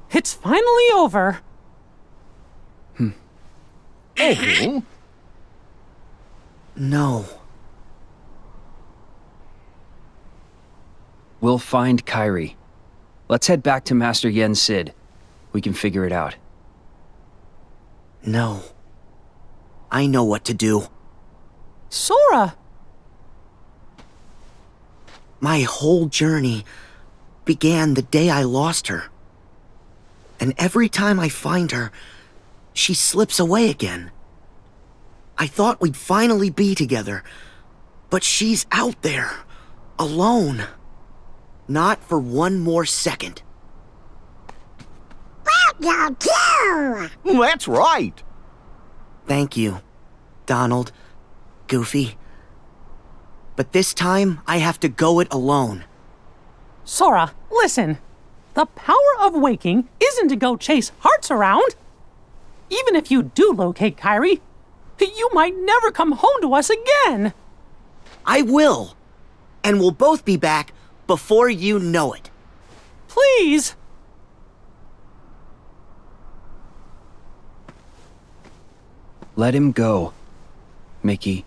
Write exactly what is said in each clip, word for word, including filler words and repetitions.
It's finally over. Hmm. Oh. No. We'll find Kairi. Let's head back to Master Yen Sid. We can figure it out. No. I know what to do. Sora! My whole journey began the day I lost her. And every time I find her, she slips away again. I thought we'd finally be together, but she's out there, alone. Not for one more second. Well, you too! That's right. Thank you, Donald, Goofy. But this time, I have to go it alone. Sora, listen. The power of waking isn't to go chase hearts around. Even if you do locate Kairi, you might never come home to us again. I will. And we'll both be back before you know it. Please. Let him go, Mickey.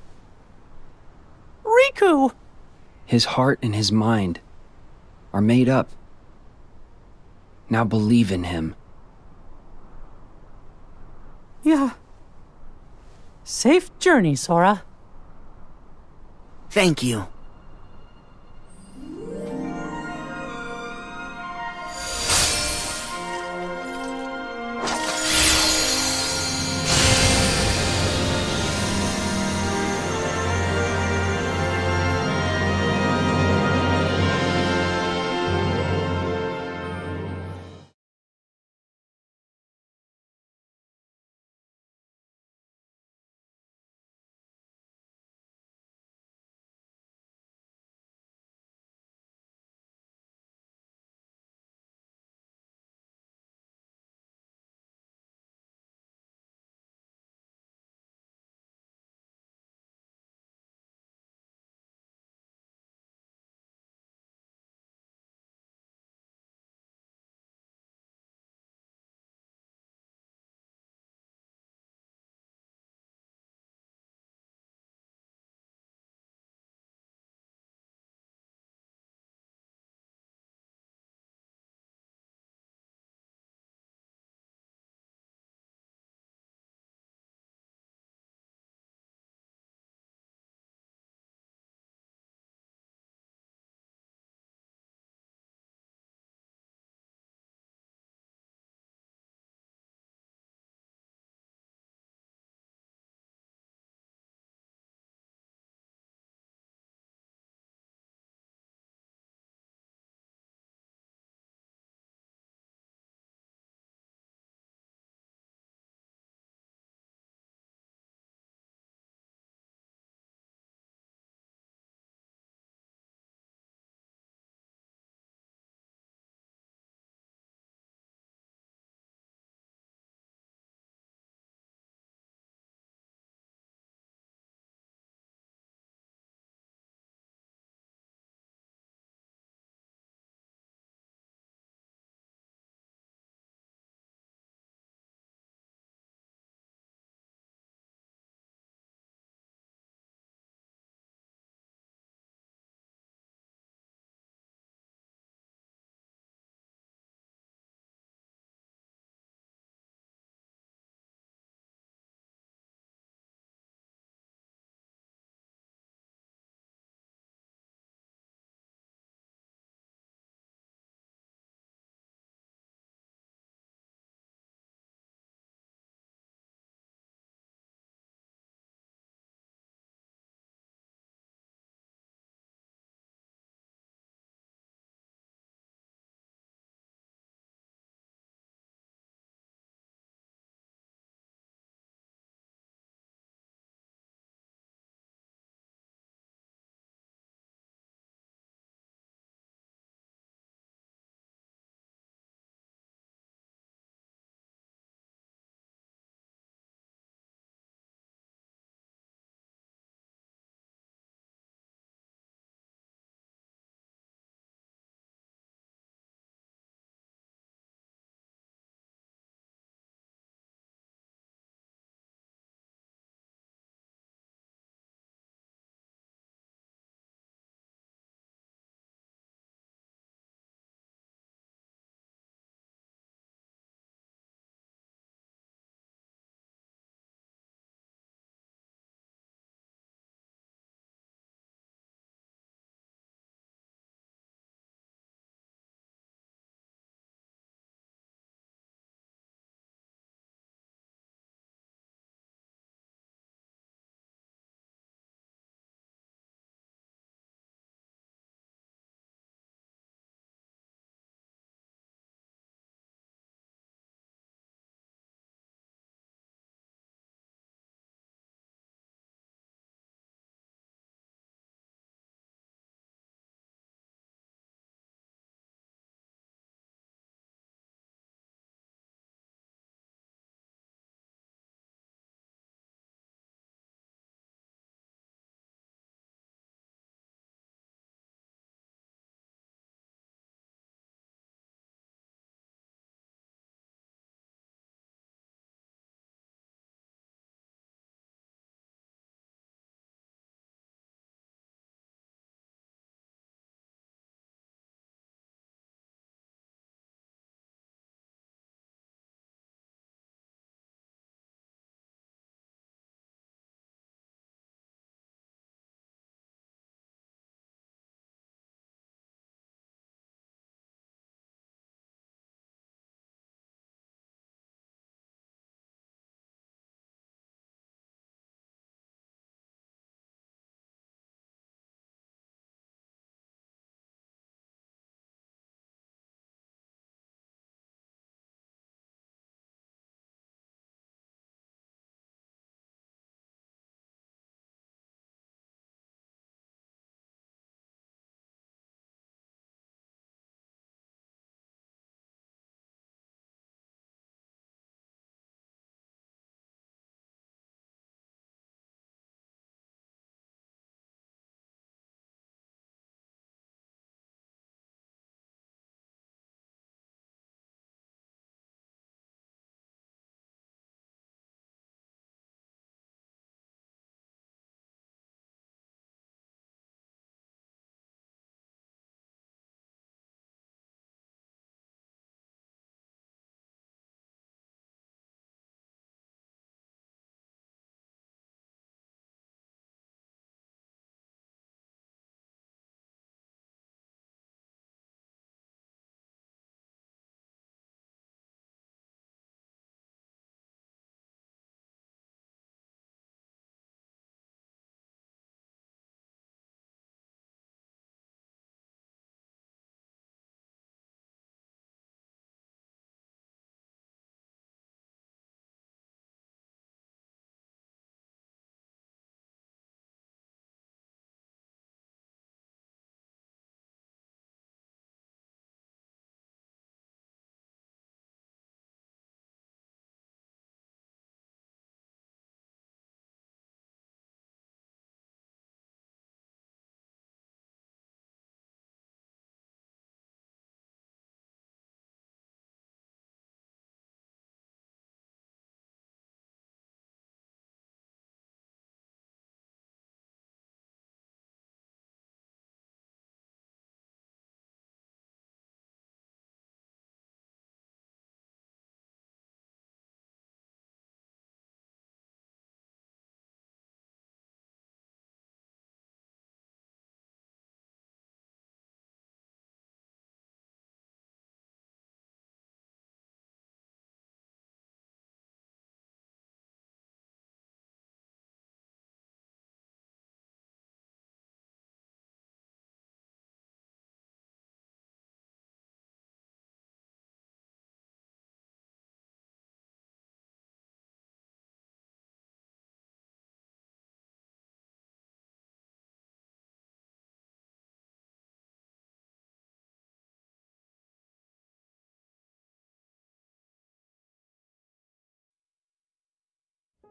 Riku! His heart and his mind are made up. Now believe in him. Yeah. Safe journey, Sora. Thank you.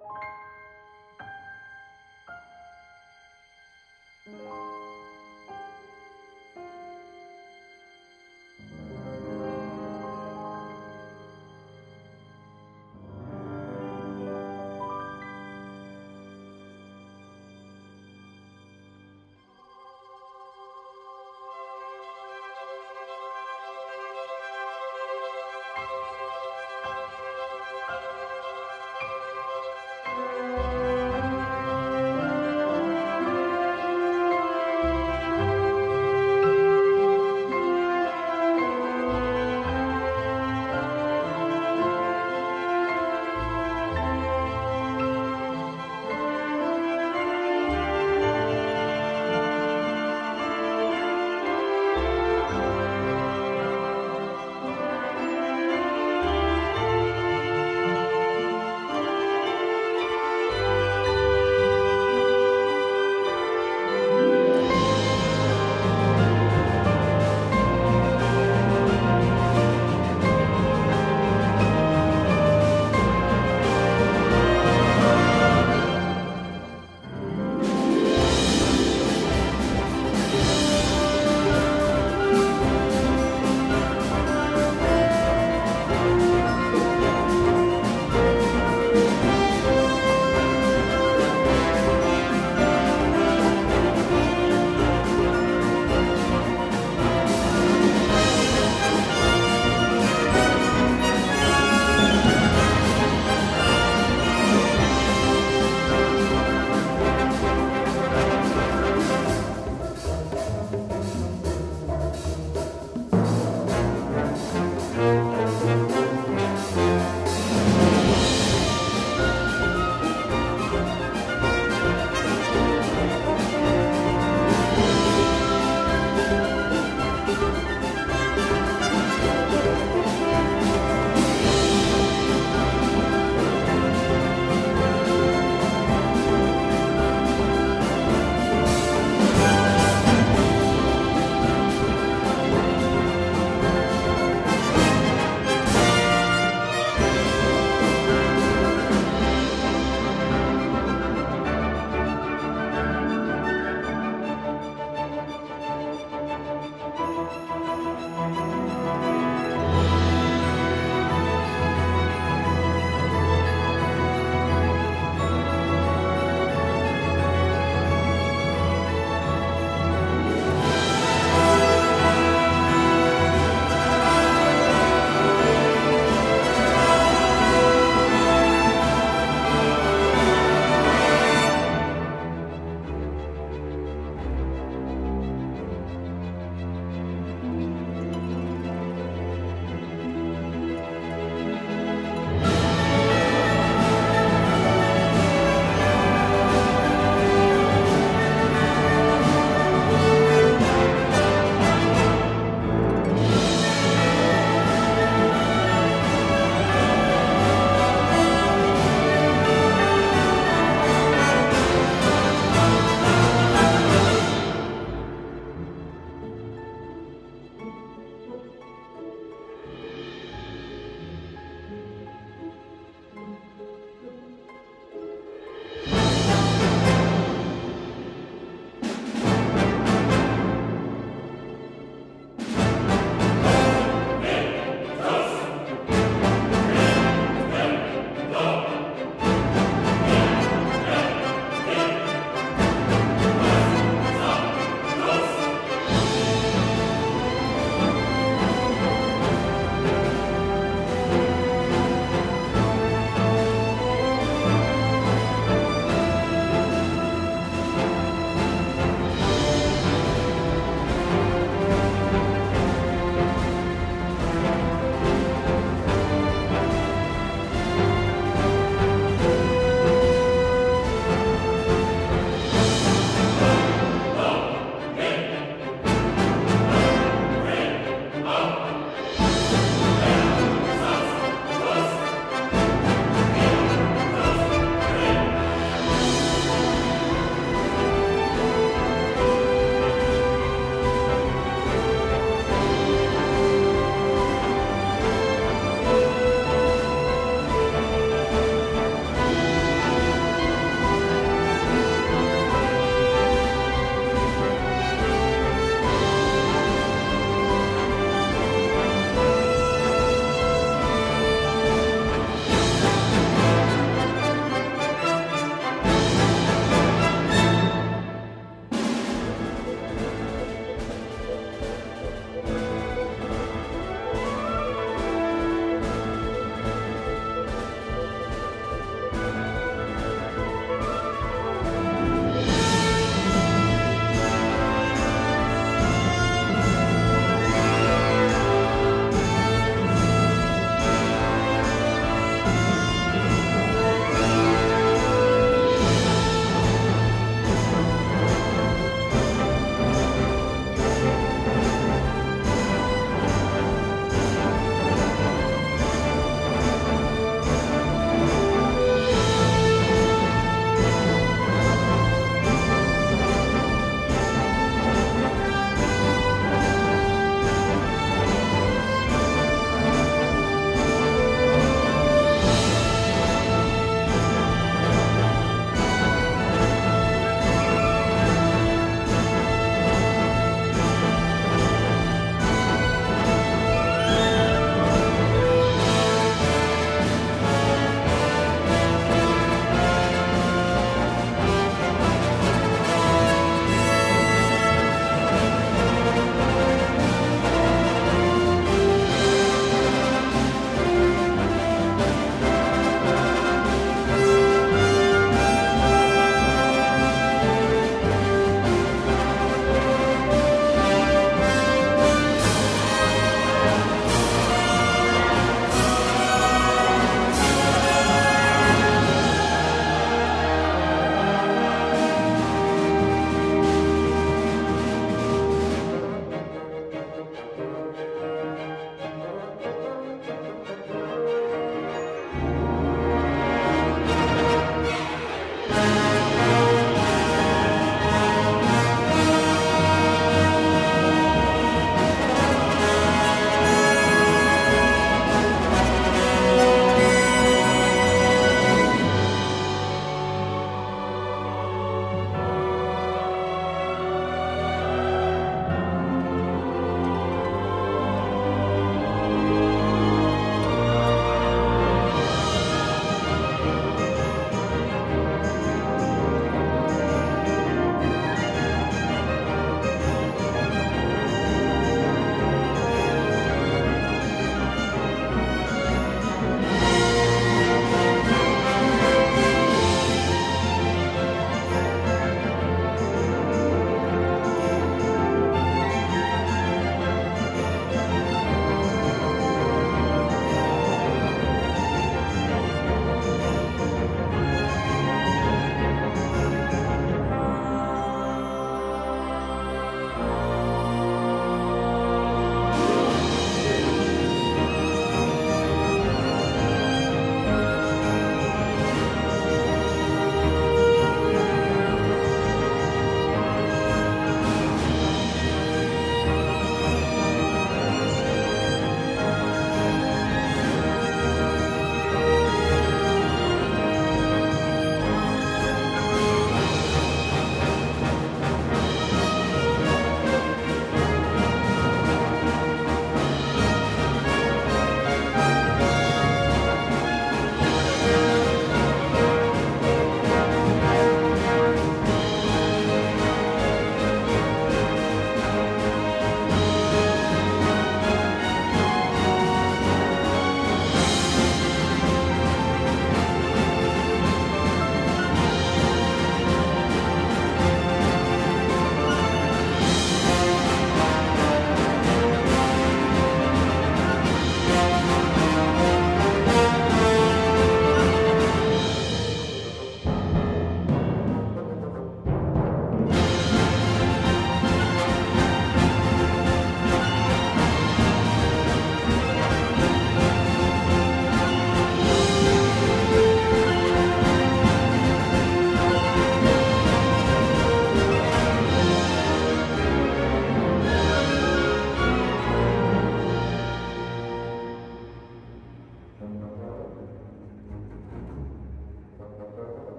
Thank you.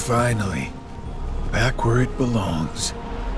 Finally. Back where it belongs.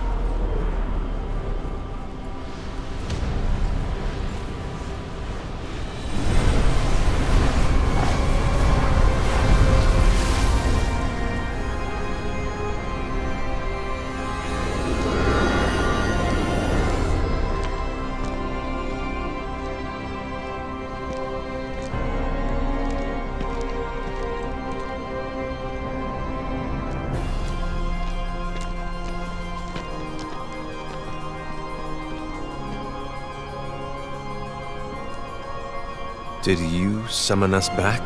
Did you summon us back?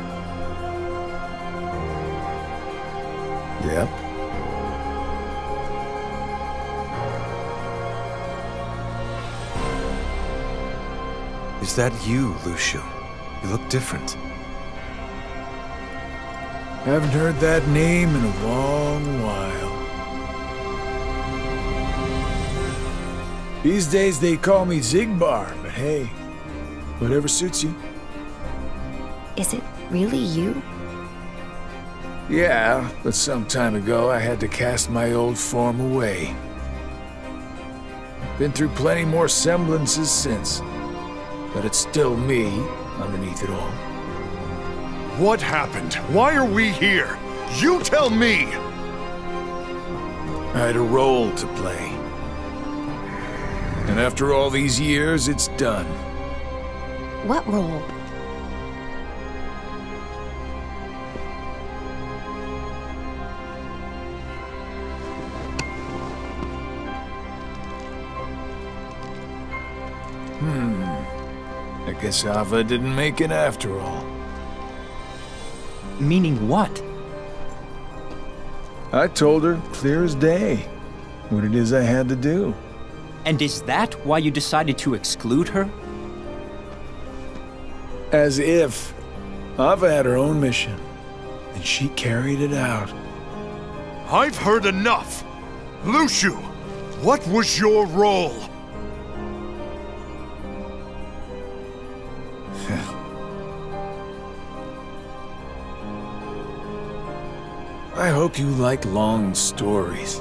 Yep. Is that you, Lucio? You look different. Haven't heard that name in a long while. These days they call me Zigbar, but hey, whatever suits you. Is it really you? Yeah, but some time ago I had to cast my old form away. Been through plenty more semblances since, but it's still me underneath it all. What happened? Why are we here? You tell me! I had a role to play. And after all these years, it's done. What role? Hmm. I guess Ava didn't make it after all. Meaning what? I told her, clear as day, what it is I had to do. And is that why you decided to exclude her? As if. Ava had her own mission, and she carried it out. I've heard enough! Lucio, what was your role? I hope you like long stories.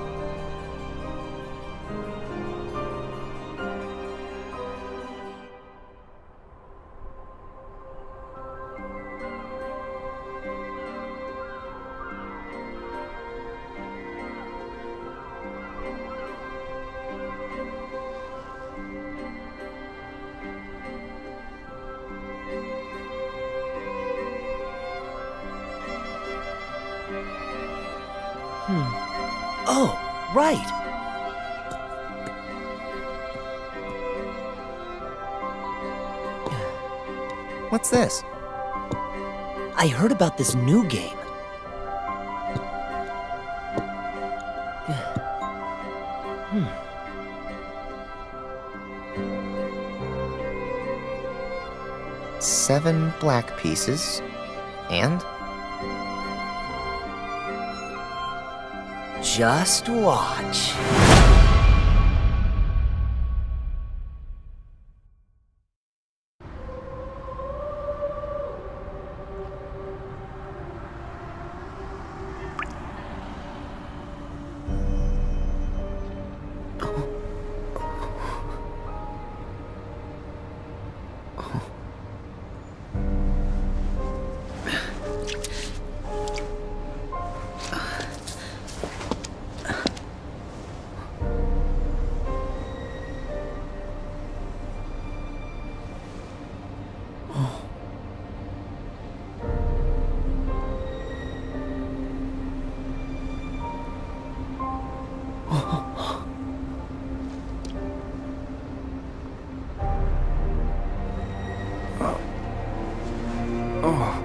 Oh, right. What's this? I heard about this new game. Hmm. Seven black pieces. And? Just watch. Oh.